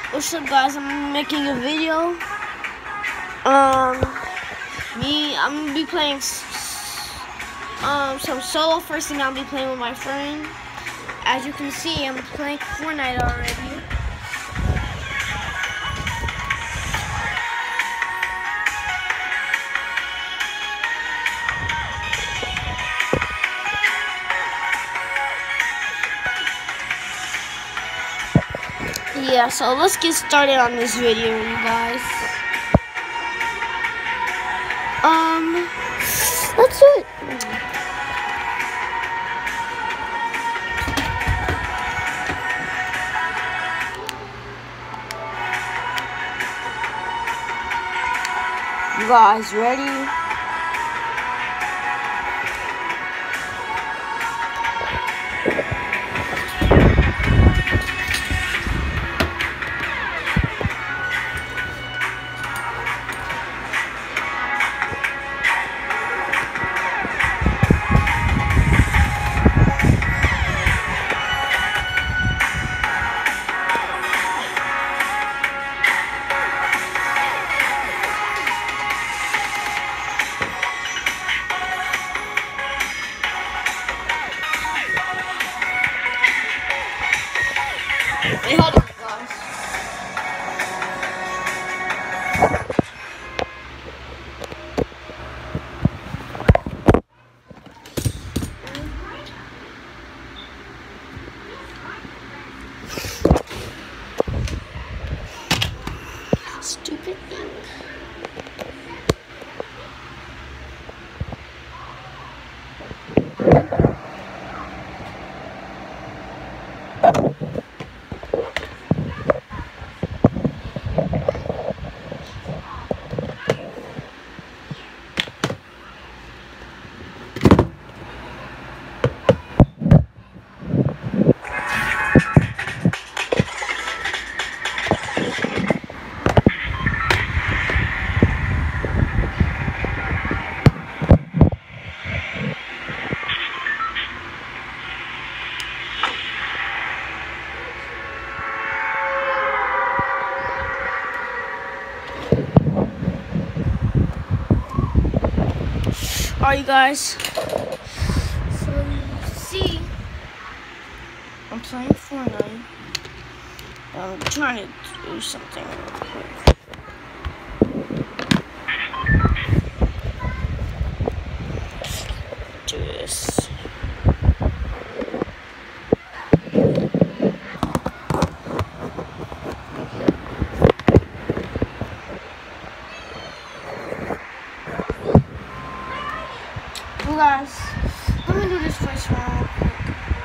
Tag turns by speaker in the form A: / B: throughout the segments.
A: What's up, guys? I'm making a video. I'm gonna be playing some solo. First thing I'll be playing with my friend. As you can see, I'm playing Fortnite already. Yeah, so let's get started on this video, you guys. Let's do it. You guys ready? Wait, hold on, guys. Stupid thing. Alright, you guys. So you see, I'm playing Fortnite. I'm trying to do something real quick. Do this. You guys, let me do this first round real quick.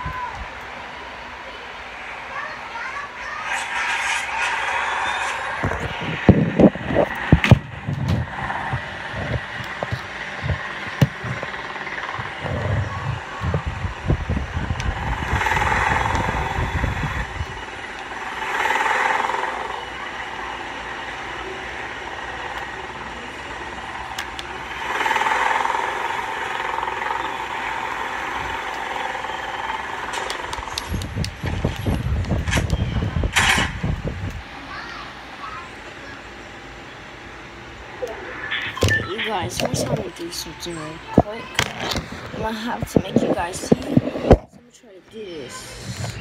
A: You guys, first I'm gonna do something real quick. I'm gonna have to make you guys see. So I'm gonna try to do this.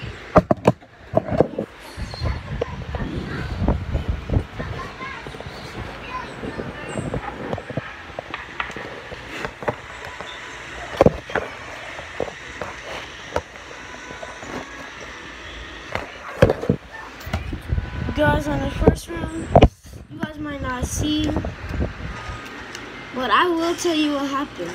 A: You guys, on the first round, you guys might not see, but I will tell you what happened.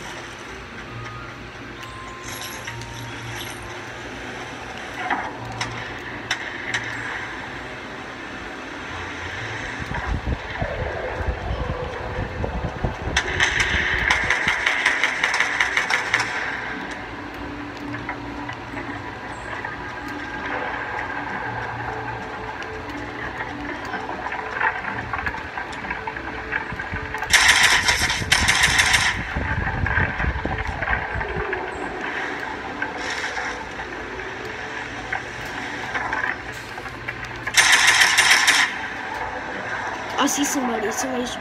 A: I see somebody. Somebody's.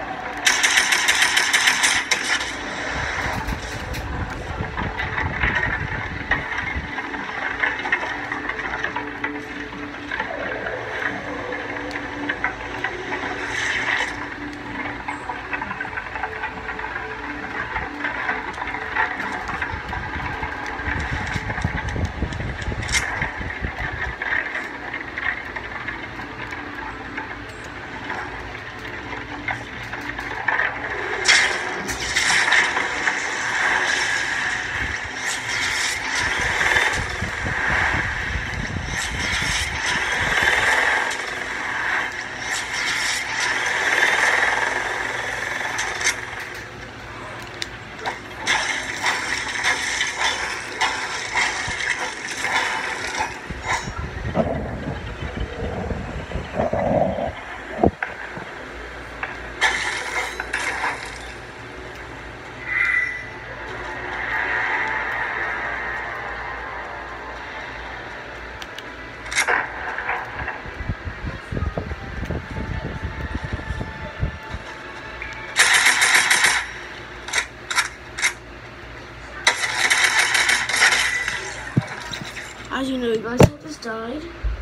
A: As you know, you guys, I just died.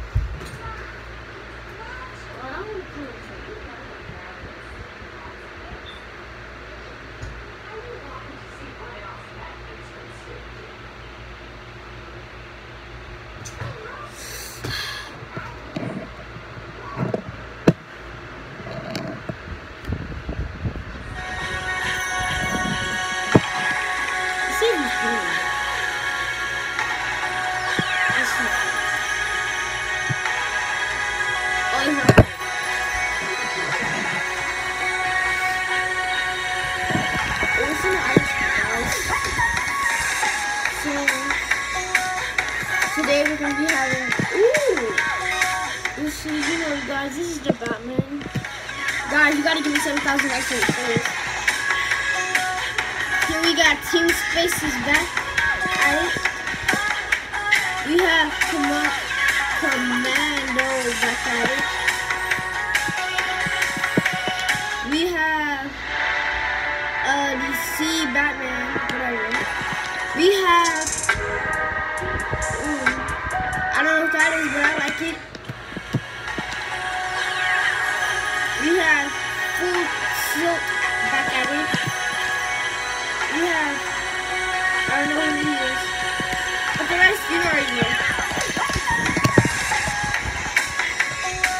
A: Today we're gonna be having this is, you know, guys, this is the Batman. Guys, you gotta give me 7,000 likes for this. Here we got Team Spaces back at it. We have Commando back at it. We have DC Batman, whatever. We have I don't know what that is, but I like it. We have Full Silk back at it. We have, I don't know who he is, but the rest you already know.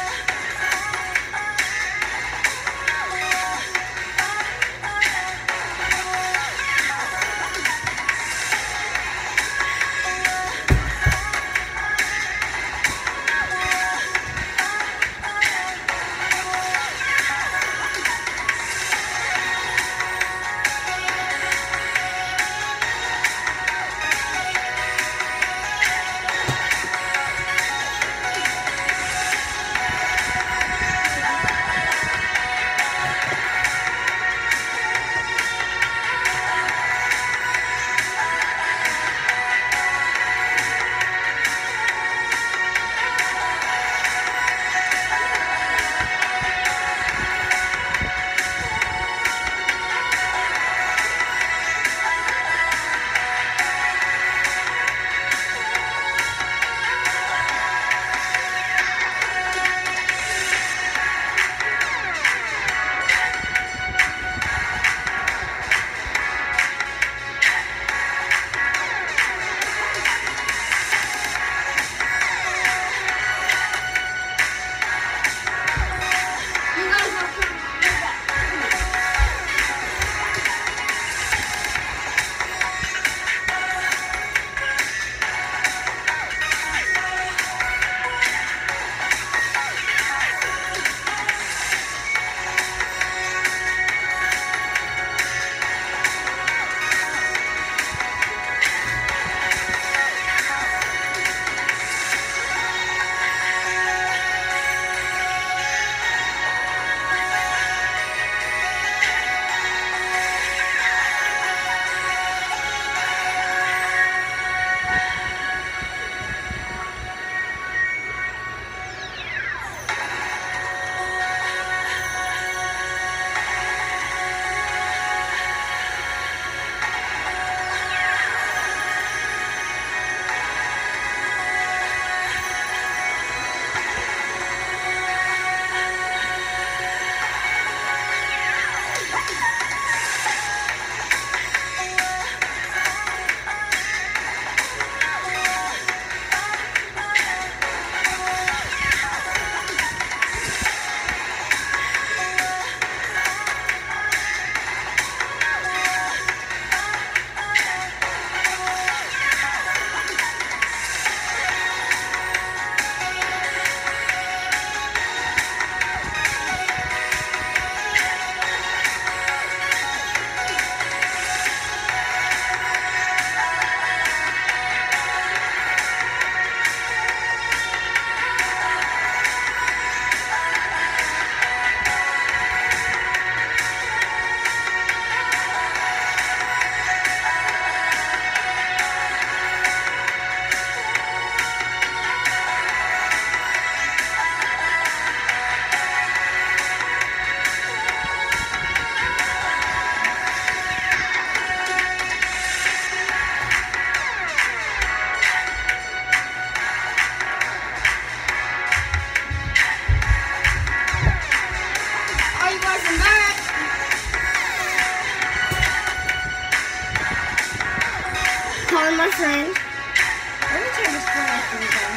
A: my friend. Let me turn this phone off for you guys.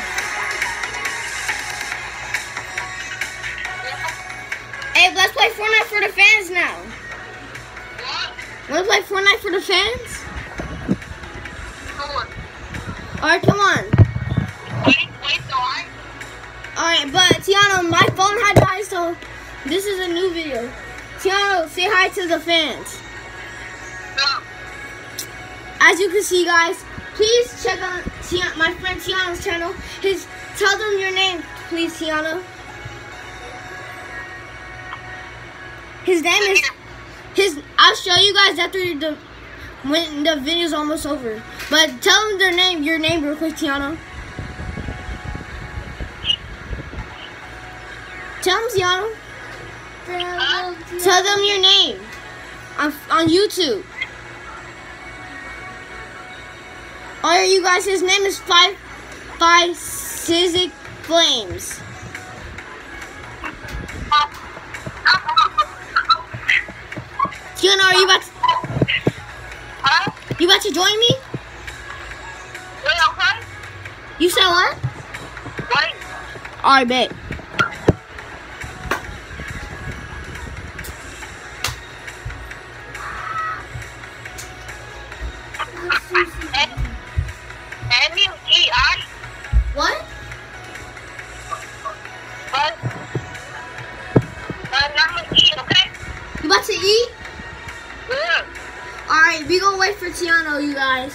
A: Hey, let's play Fortnite for the fans now. Wanna play Fortnite for the fans? Alright, come on. Alright, but Tiano, my phone had died, so this is a new video. Tiano, say hi to the fans. As you can see, guys, please check out my friend Tiano's channel. Tell them your name, please, Tiano. His name is, I'll show you guys after when the video's almost over. But tell them your name real quick, Tiano. Tell them, Tiano. Tell them your name on YouTube. Alright, you guys, his name is Five Sizzig Flames. Tiana, are you about to join me?
B: Yeah, okay.
A: You said what?
B: Wait.
A: Alright, bet.
B: M-U-E-I.
A: What?
B: Number E, okay?
A: You about to eat?
B: Yeah.
A: Alright, we gonna wait for Tiano, you guys.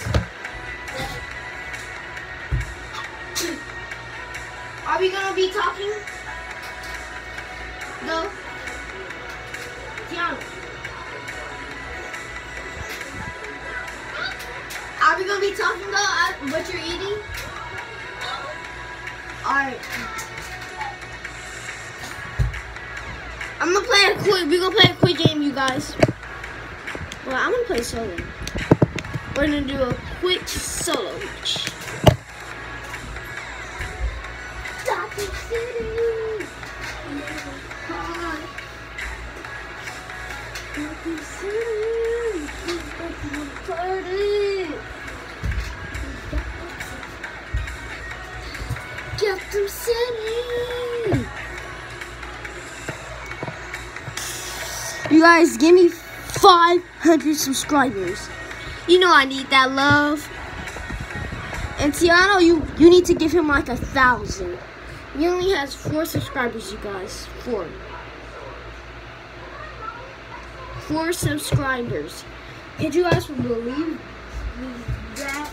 A: Are we gonna be talking? No. Tiano. Are we gonna be talking though what you're eating? Alright. We're gonna play a quick game, you guys. Well, I'm gonna play solo. We're gonna do a quick solo match. Dr. City. Dr. City. Party. Dr. City. You guys, give me 500 subscribers. You know I need that love. And Tiano, you need to give him like 1,000. He only has 4 subscribers, you guys. 4. 4 subscribers. Could you guys believe that?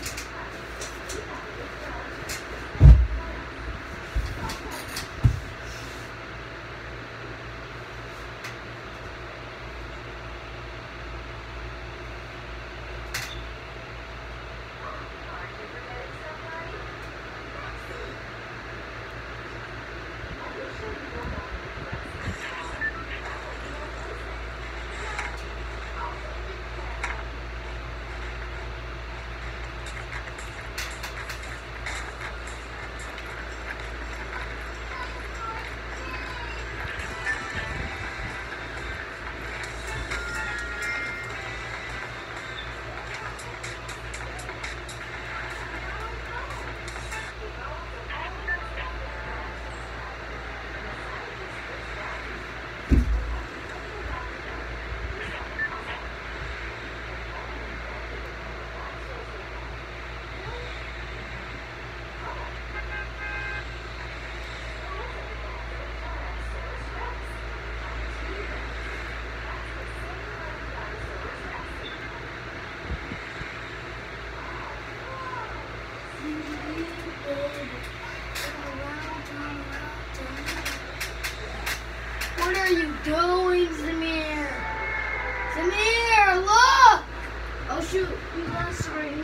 A: What are you doing, Zamir? Zamir, look! Oh shoot, you lost already.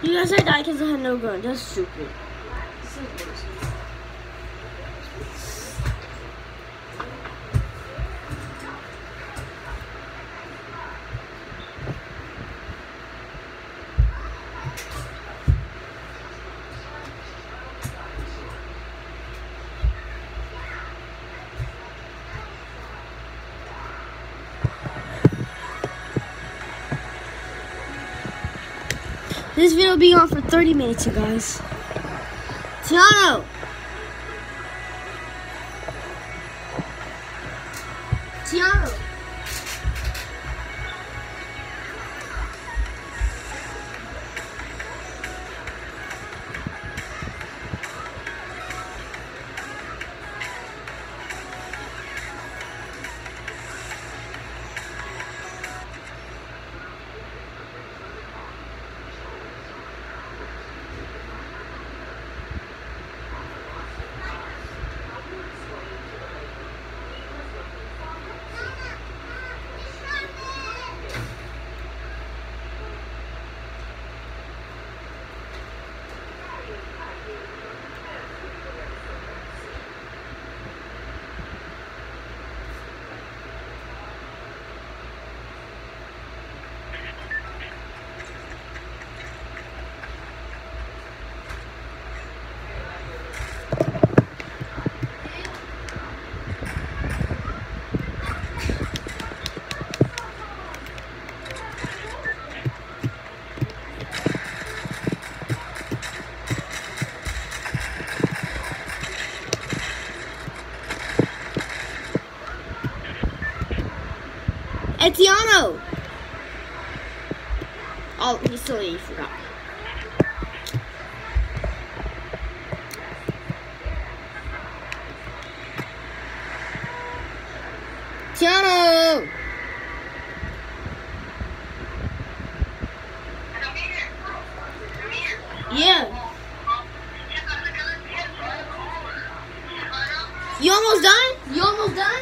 A: You guys, I died because I had no gun. That's stupid. This video will be on for 30 minutes, you guys. Tiano! Tiano! Tiano! Oh, he's still here, he forgot. Tiano! Yeah. You almost done? You almost done?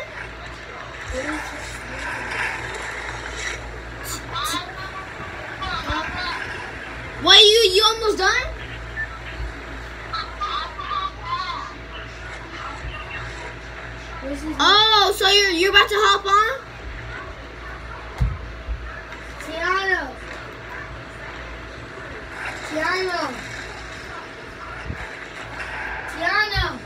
A: Wait, you almost done? Oh, so you're about to hop on? Tiano. Tiano. Tiano.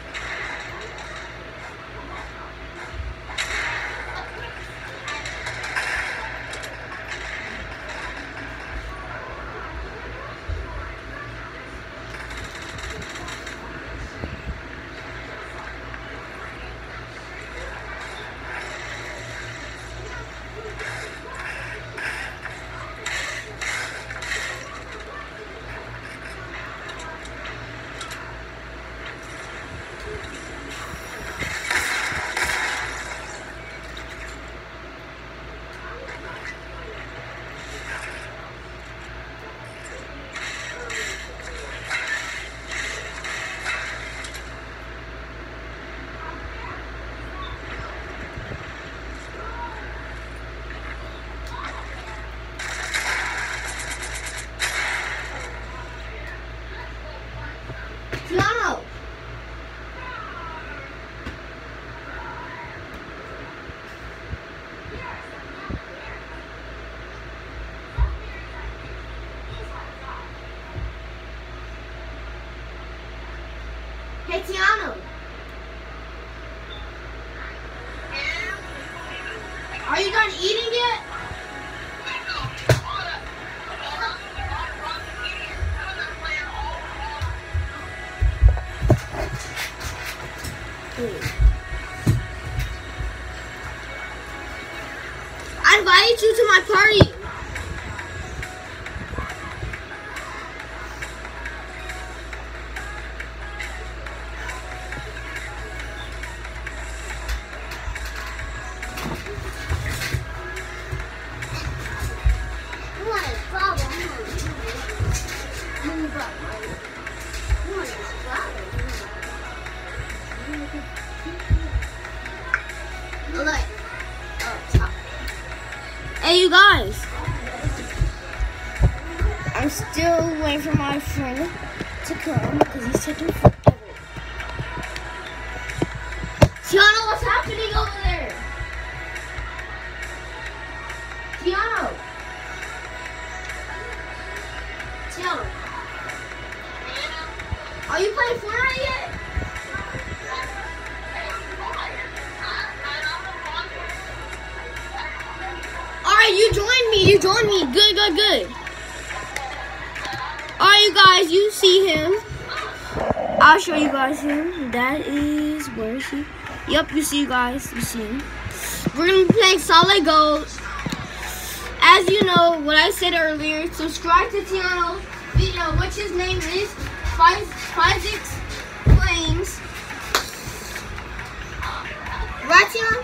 A: Tiano. Hey, Tiano. Are you done eating yet? I invited you to my party. What a problem. Move up. What a problem. Look. Oh, top. Hey, you guys. I'm still waiting for my friend to come because he's taking forever. Tiano, what's happening over there? Tiano. Tiano. Are you playing Fortnite yet? Alright, you joined me. Good. Alright, you guys, you see him. I'll show you guys him. That is, where is he? Yep, you see guys, you see him. We're going to be playing Solid Gold. As you know, what I said earlier, subscribe to Tiano video, which his name is 56 Flames. Right, Tiano?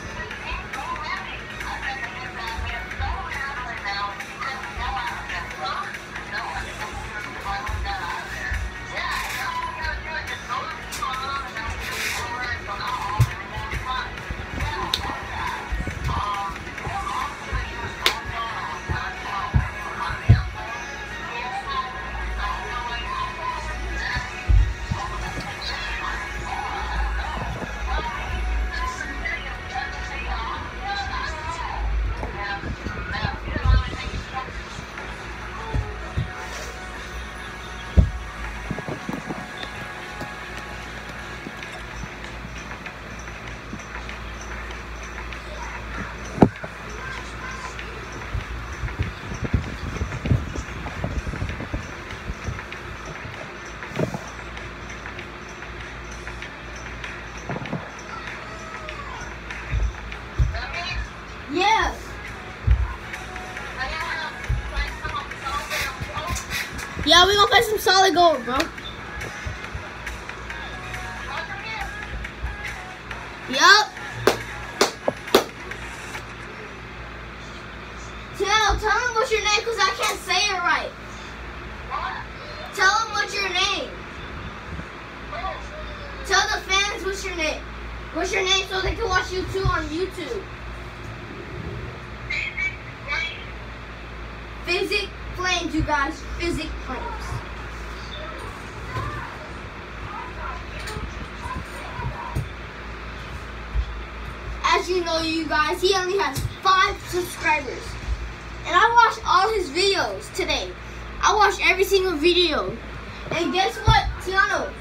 A: Yes. Yeah, we gonna play some Solid Gold, bro. Yup. Tell him what's your name, because I can't say it right. Tell him what's your name. Tell the fans what's your name. What's your name so they can watch you too on YouTube. Physic Flames, you guys. Physic Flames. As you know, you guys, he only has 5 subscribers. And I watched all his videos today. I watched every single video. And guess what, Tiano?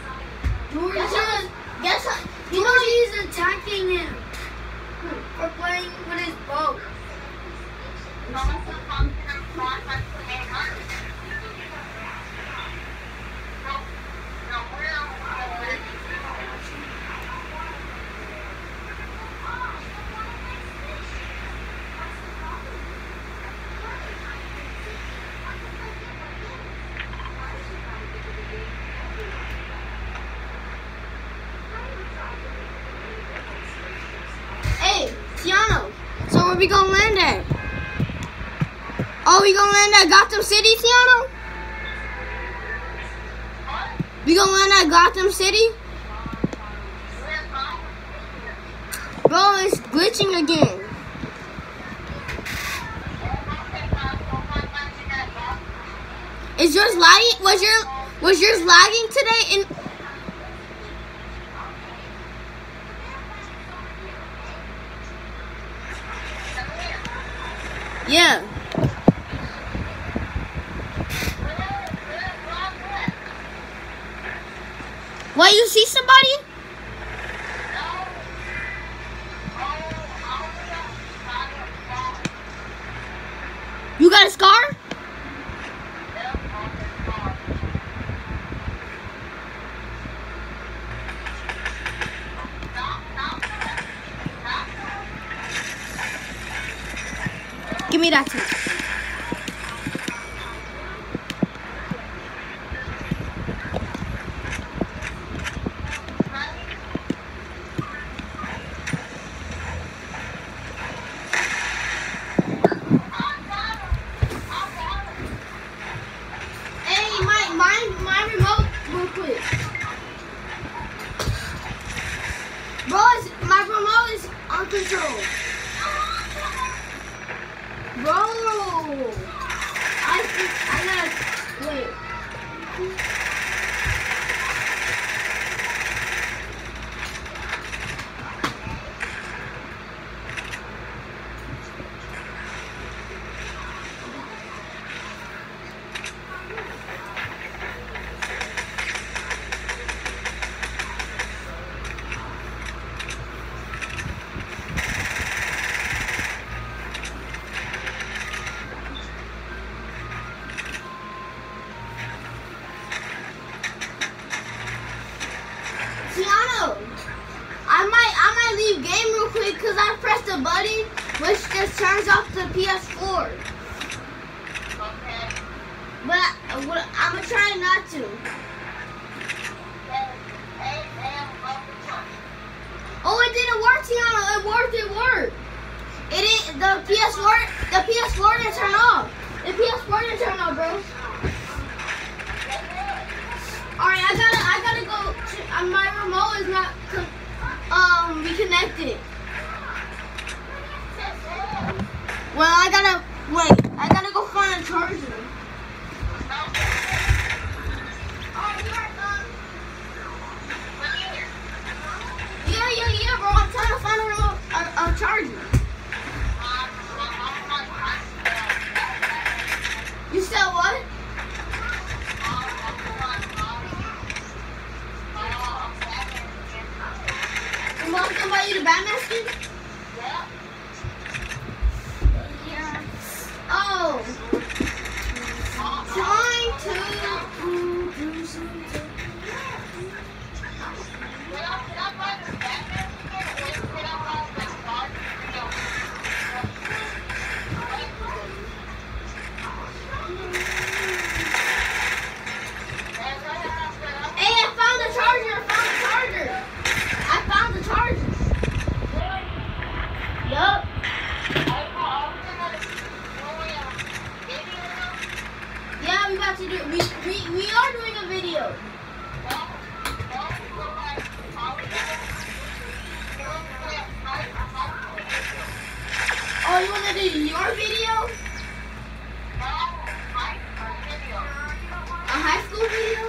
A: Guess what? You know he's attacking him for playing with his bow. Hey, Tiano, so where we gonna land at? Oh, we gonna land at Gotham City, Tiano? We gonna land at Gotham City? Bro, it's glitching again. Is yours lagging? Was yours lagging today? Yeah. What, you see somebody? You got a scar? Give me that too. My remote real quick. Bro, my remote is uncontrolled. Bro, I Wait. Tiano, I might leave game real quick because I pressed a button which just turns off the PS4.
B: Okay.
A: But I'm gonna try not to. Oh, it didn't work, Tiano. It worked. It didn't. The PS4 didn't turn off. The PS4 didn't turn off, bro. Alright, I gotta go. My remote is not reconnected. Well, I gotta go find a charger. Yeah, bro. I'm trying to find a charger. You said what? You want to buy you the Batman skin? Yeah. Oh. Trying to do something. We are doing a video. Oh, you want to do your video? A high school video?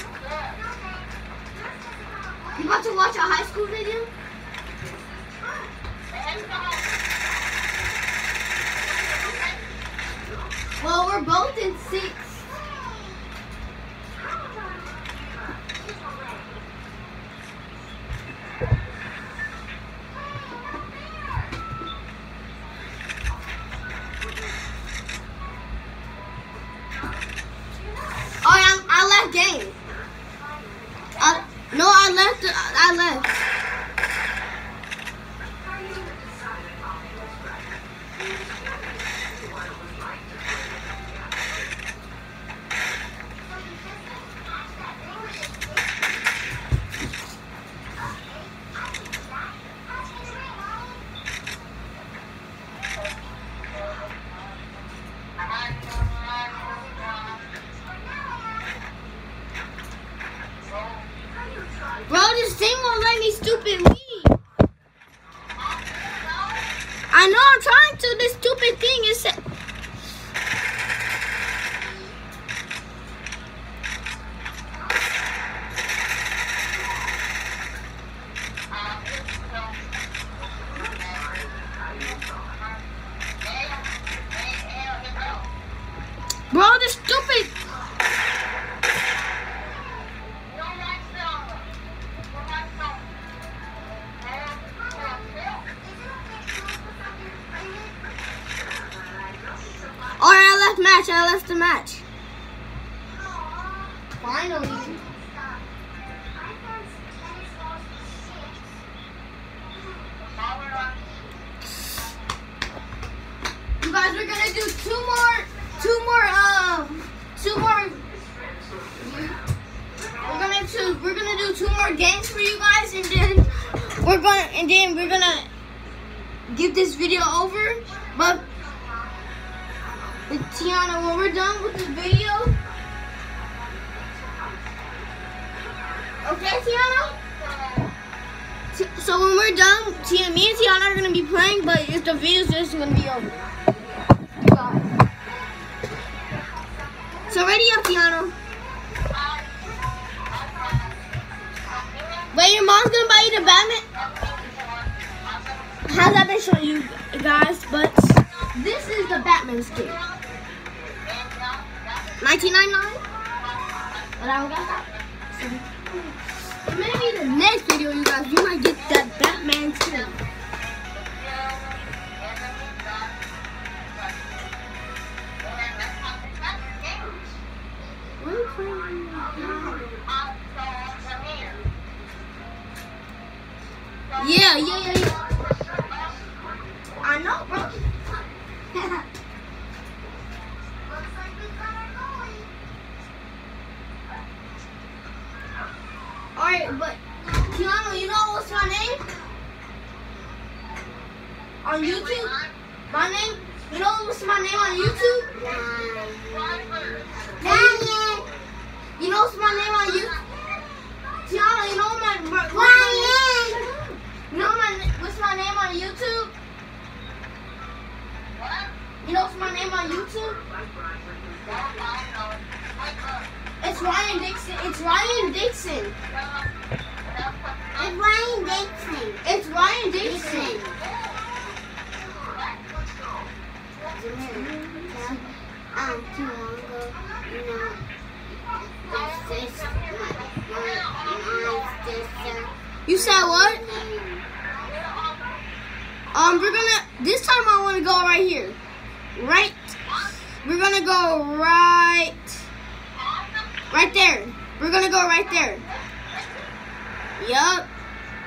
A: You about to watch a high school video? Well, we're both in 6th. Game. No, I left. Bro, this thing won't let me stupid leave. I know I'm trying to. This stupid thing is. Bro, this stupid. I left the match. Finally. You guys, we're gonna do two more. We're gonna do 2 more games for you guys, and then we're gonna give this video over. But Tiana, when we're done with this video, okay, Tiana? So when we're done, me and Tiana are gonna be playing, but if the video's just gonna be over. So ready up, Tiano. Wait, your mom's gonna buy you the Batman? How's that been showing you guys? But this is the Batman skin. $19.99. But I don't got that. So maybe the next video, you guys, you might get that Batman skin. Yeah. I know, bro. Alright, but Tiano, you know what's my name? On YouTube? My name? You know what's my name on YouTube? Ryan. You know what's my name on YouTube? Tiano, you know what's my name on YouTube? You know what's my name on YouTube? It's Ryan Dixon. It's Ryan Dixon. It's Ryan Dixon. You said what? This time I want to go right here. Right. We're going to go right there. We're going to go right there. Yup.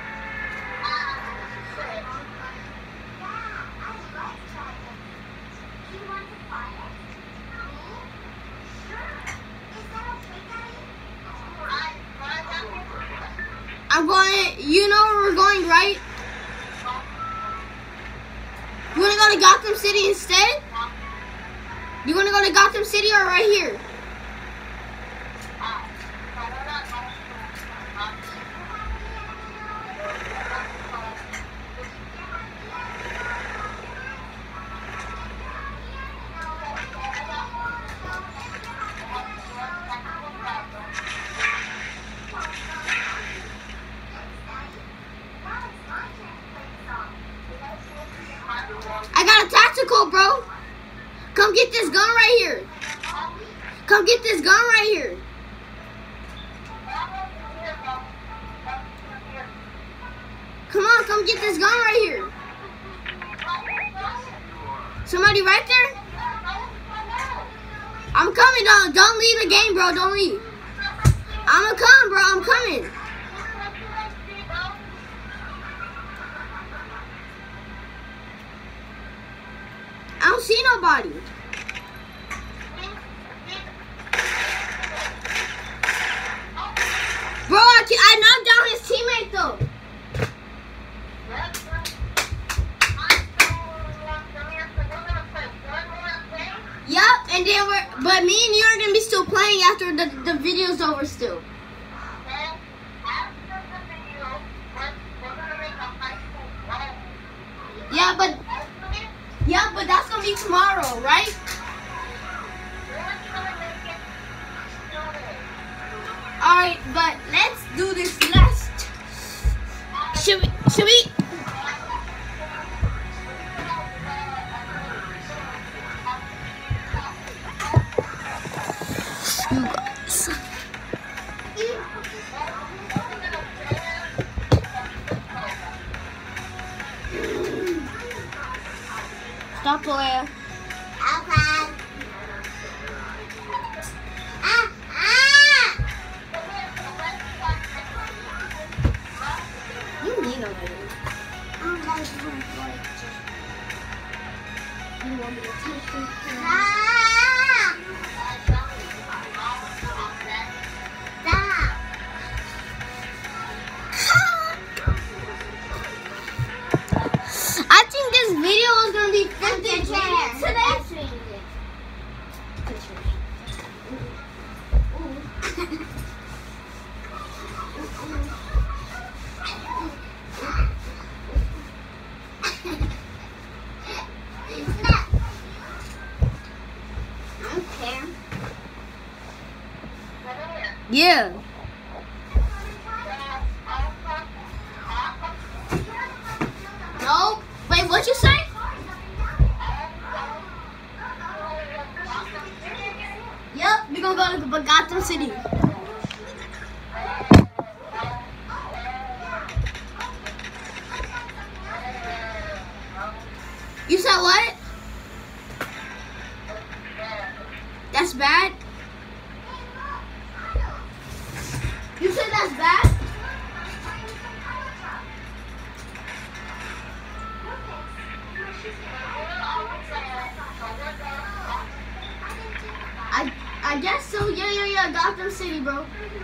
A: You know where we're going, right? You want to go to Gotham City instead? You want to go to Gotham City or right here? I got a tactical, bro. Come get this gun right here. Come get this gun right here. Come on, come get this gun right here. Somebody right there? I'm coming, don't leave the game, bro. Don't leave. I'm gonna come, bro. I'm coming. I don't see nobody. Bro, I knocked down his teammate though. Yep, and then but me and you are gonna be still playing after the video's over still. Yeah, but that's gonna be tomorrow, right? Alright, but let's do this last. Should we? You guys. Stop playing.
B: Okay.
A: You need a lady. You want me to take it? I think this video is going to be 50 minutes today. Yeah. No. Wait, what you say? Yep, we're gonna go to Gotham City. You said what? That's bad? You said that's bad? I guess so. Yeah. Gotham City, bro.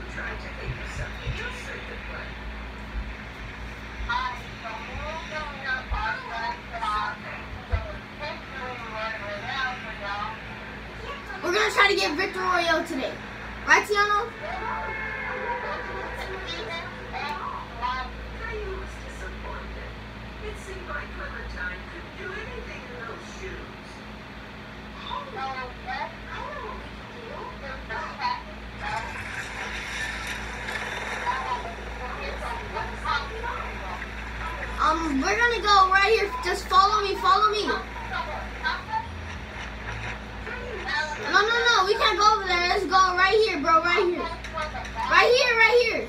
A: We're gonna try to get Victor Royale today. Right, Tiano?
C: It seemed like Clementine couldn't do anything in those shoes.
A: We're gonna go right here. Just follow me. No. We can't go over there. Let's go right here, bro. Right here. Right here.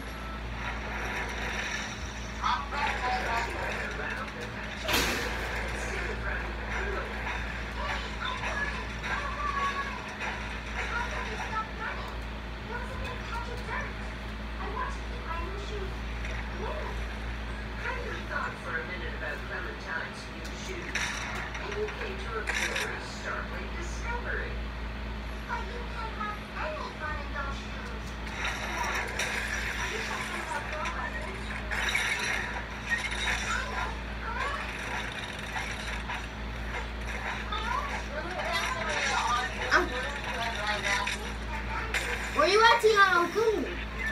A: Where you at, Tiano? Come.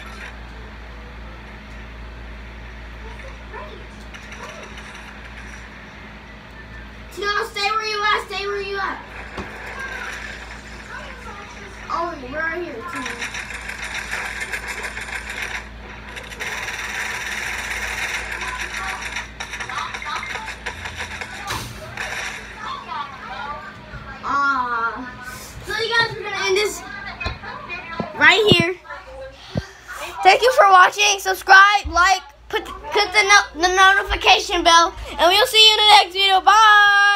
A: Tiano, stay where you at. Oh, we're right here, Tiano. So you guys, we're gonna end this right here. Thank you for watching. Subscribe, like, put the notification bell, and we'll see you in the next video. Bye.